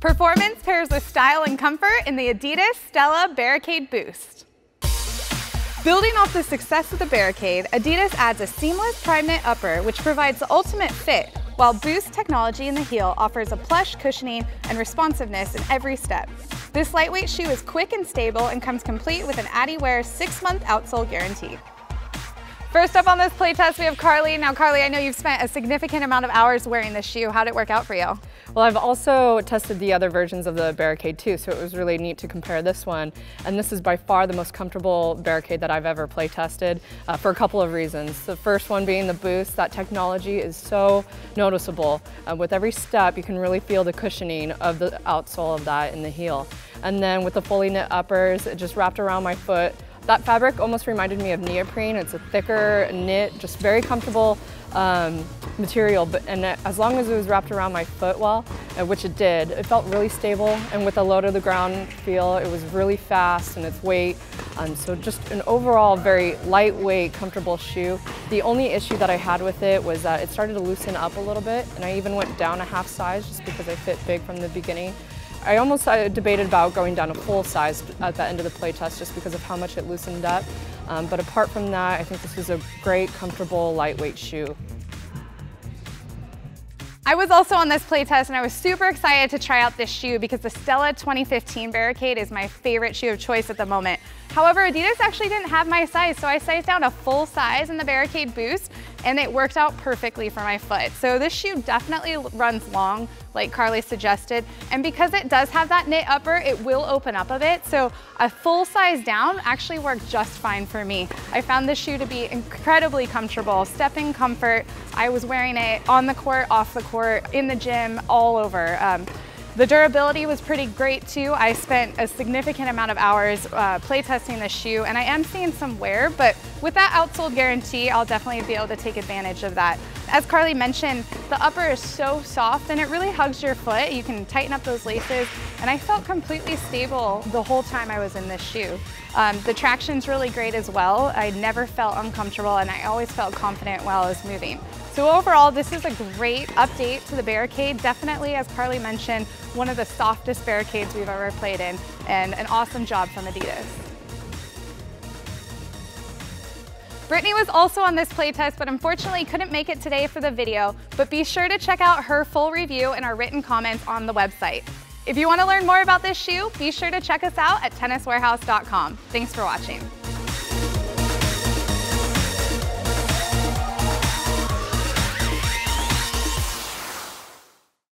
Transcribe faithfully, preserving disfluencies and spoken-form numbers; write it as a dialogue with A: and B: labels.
A: Performance pairs with style and comfort in the adidas Stella Barricade Boost. Building off the success of the Barricade, Adidas adds a seamless Primeknit upper which provides the ultimate fit, while Boost technology in the heel offers a plush cushioning and responsiveness in every step. This lightweight shoe is quick and stable and comes complete with an adiwear six month outsole guarantee. First up on this playtest, we have Carly. Now Carly, I know you've spent a significant amount of hours wearing this shoe. How did it work out for you?
B: Well, I've also tested the other versions of the Barricade too, so it was really neat to compare this one. And this is by far the most comfortable Barricade that I've ever play tested uh, for a couple of reasons. The first one being the Boost. That technology is so noticeable. Uh, with every step, you can really feel the cushioning of the outsole of that in the heel. And then with the fully knit uppers, it just wrapped around my foot. That fabric almost reminded me of neoprene. It's a thicker knit, just very comfortable um, material. But and as long as it was wrapped around my foot well, uh, which it did, it felt really stable. And with a low to the ground feel, it was really fast in its weight. Um, so just an overall very lightweight, comfortable shoe. The only issue that I had with it was that it started to loosen up a little bit, and I even went down a half size just because I fit big from the beginning. I almost uh, debated about going down a full size at the end of the play test just because of how much it loosened up. Um, but apart from that, I think this is a great, comfortable, lightweight shoe.
A: I was also on this playtest and I was super excited to try out this shoe because the Stella twenty fifteen Barricade is my favorite shoe of choice at the moment. However, Adidas actually didn't have my size, so I sized down a full size in the Barricade Boost and it worked out perfectly for my foot. So this shoe definitely runs long, like Carly suggested, and because it does have that knit upper, it will open up a bit, so a full size down actually worked just fine for me. I found this shoe to be incredibly comfortable, stepping comfort. I was wearing it on the court, off the court, in the gym, all over. Um, The durability was pretty great too. I spent a significant amount of hours uh, playtesting this shoe, and I am seeing some wear, but with that outsole guarantee, I'll definitely be able to take advantage of that. As Carly mentioned, the upper is so soft and it really hugs your foot. You can tighten up those laces, and I felt completely stable the whole time I was in this shoe. Um, the traction's really great as well. I never felt uncomfortable, and I always felt confident while I was moving. So overall, this is a great update to the Barricade. Definitely, as Carly mentioned, one of the softest Barricades we've ever played in, and an awesome job from Adidas. Brittany was also on this playtest, but unfortunately couldn't make it today for the video, but be sure to check out her full review and our written comments on the website. If you want to learn more about this shoe, be sure to check us out at tennis warehouse dot com. Thanks for watching.